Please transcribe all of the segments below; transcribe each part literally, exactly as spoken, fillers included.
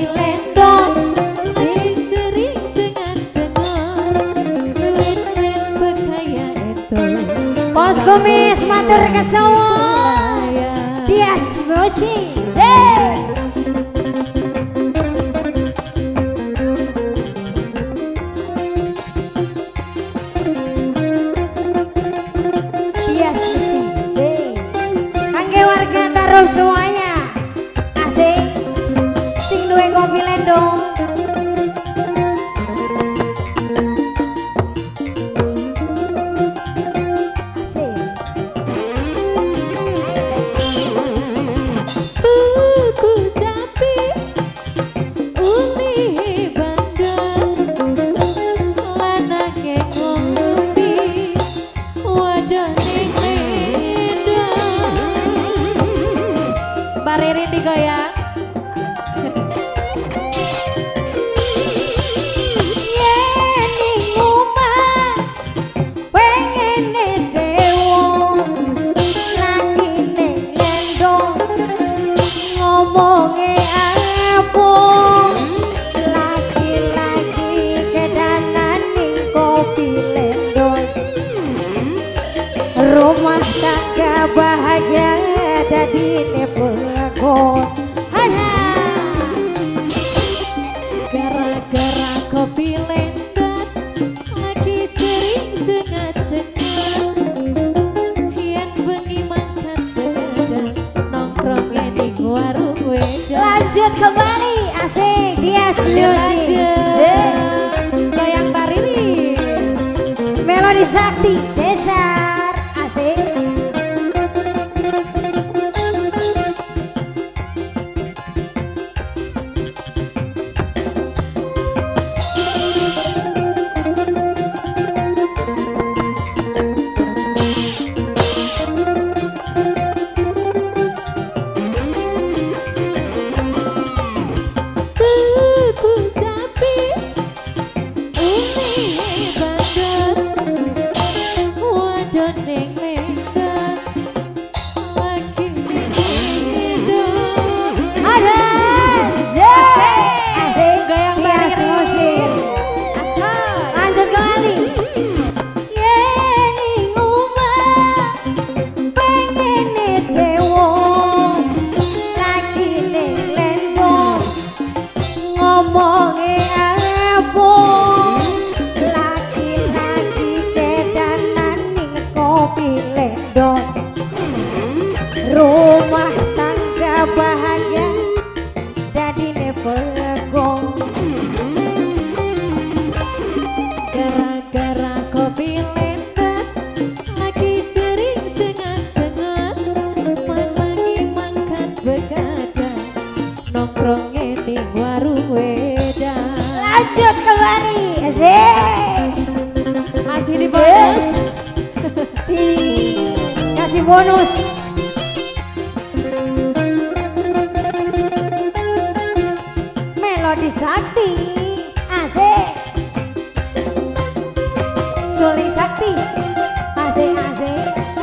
kopi lendong sing sering sengat-sengat duit lan bekaya itu Bos Kumis matur kesuwun Tias Mochi semuanya asik sing duwe kopi lendong asik tuku sapi uli bandar lanange ngopi wadane Ririn digoyang yen ngomah pengene sewu lagi ning lendong ngomonge apa lagi-lagi kedanan ning kopi lendong rumah tangga bahagia dadi nepekon gara-gara kopi lendong lagi sering sengat-sengat yen bengi makan begadang nongkrongnya di warung weja lanjut kembali asik dia lanjut goyang bariri melodi sakti Cesar asik ngomonge apa lagi-lagi kedanan ning kopi lendong rumah tangga bahagia dadine pegong gara-gara kopi lendong lagi sering sengat-sengat mantangi mangkat begadang nongkrongnya di warung wedang lanjut kembali asik masih di bonus kasih bonus melodi sakti asik suling sakti asik asik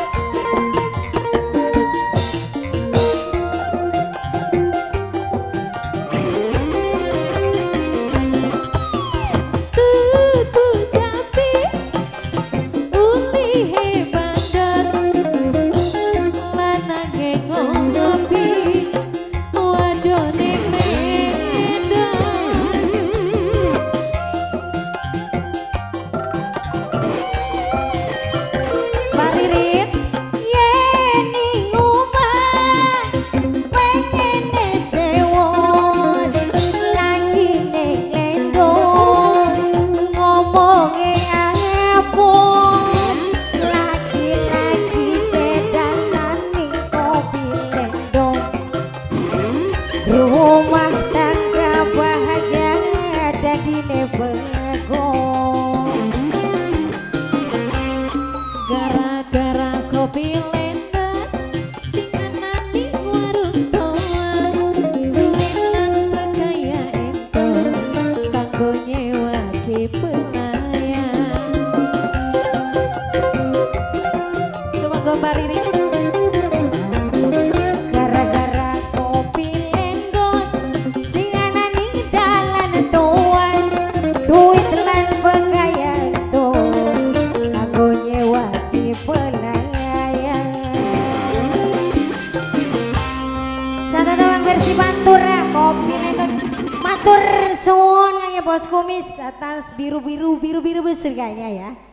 rumah tangga bahagia dadine begong gara-gara kopi lendang sing ana ning warung toa duit lan bekaya ento kanggo nyewa ki pelayan semoga bariri gara-gara kopi lendong sing ana ning versi Pantura kopi lendut matur suwun ya bos kumis atas biru biru biru biru besar kayaknya ya.